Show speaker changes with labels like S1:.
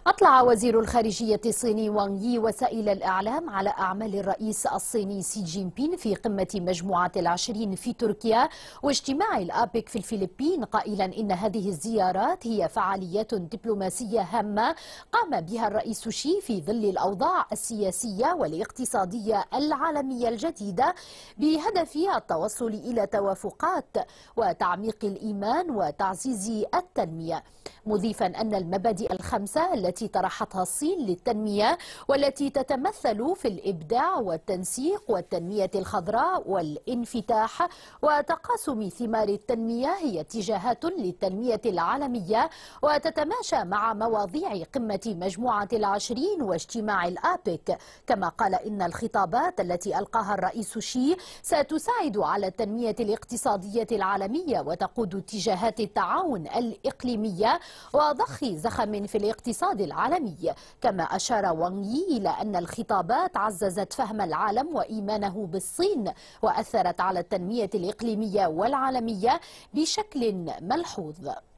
S1: أطلع وزير الخارجية الصيني وانغ يي وسائل الإعلام على أعمال الرئيس الصيني سي جين بين في قمة مجموعة العشرين في تركيا واجتماع الأبيك في الفلبين، قائلا إن هذه الزيارات هي فعاليات دبلوماسية هامة قام بها الرئيس شي في ظل الأوضاع السياسية والاقتصادية العالمية الجديدة بهدف التوصل إلى توافقات وتعميق الإيمان وتعزيز التنمية، مضيفا أن المبادئ الخمسة التي طرحتها الصين للتنمية والتي تتمثل في الإبداع والتنسيق والتنمية الخضراء والانفتاح وتقاسم ثمار التنمية هي اتجاهات للتنمية العالمية وتتماشى مع مواضيع قمة مجموعة العشرين واجتماع الآبك. كما قال إن الخطابات التي ألقاها الرئيس شي ستساعد على التنمية الاقتصادية العالمية وتقود اتجاهات التعاون الإقليمية وضخ زخم في الاقتصاد العالمي. كما أشار وانغ يي إلى أن الخطابات عززت فهم العالم وإيمانه بالصين وأثرت على التنمية الإقليمية والعالمية بشكل ملحوظ.